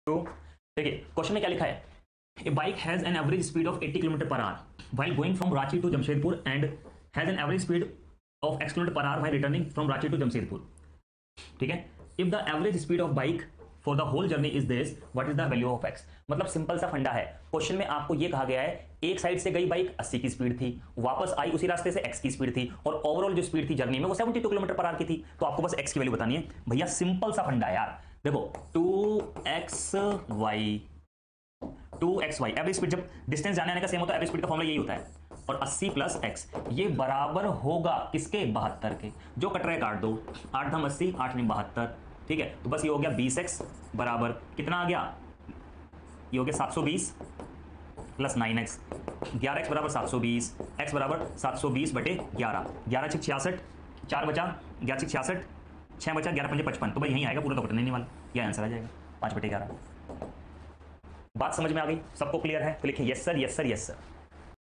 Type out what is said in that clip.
तो देखिए क्वेश्चन में क्या लिखा है, a bike has an average speed of 80 kilometre per hour while going from Ranchi to Jamshedpur and has an average speed of x kilometre per hour while returning from Ranchi to Jamshedpur. ठीक है, if the average speed of bike for the whole journey is this, what is the value of x। मतलब simple सा फंडा है, question में आपको ये कहा गया है एक साइड से गई बाइक 80 की स्पीड थी, वापस आई उसी रास्ते से x की स्पीड थी, और ओवरऑल जो स्पीड थी जर्नी में वो 72 किलोमीटर पर आवर की थी। तो आपको बस x की वैल्यू बतानी है भैया, सिंपल सा फंडा है यार। देखो 2xy एवरेज स्पीड, जब डिस्टेंस जाने आने का सेम होता है एवरेज स्पीड का फॉर्मूला यही होता है, और 80 प्लस x ये बराबर होगा किसके, 72 के। जो कट रहे काट दो, 8 धम 80, 8 नहीं 72। ठीक है, तो बस ये हो गया 20x बराबर कितना आ गया, ये हो गया 720 प्लस 9x, 11x बराबर 720, x बराबर 720 बटे 11, 11 6 66, 4 बचा 11 6 66, 6 बचा 11 5 55। तो भाई यहीं आएगा, पूरा तो कटने नहीं वाला, यह आंसर आ जाएगा 5 बटे 11। बात समझ में आ गई, सबको क्लियर है? तो लिखिए yes sir, yes sir, yes sir.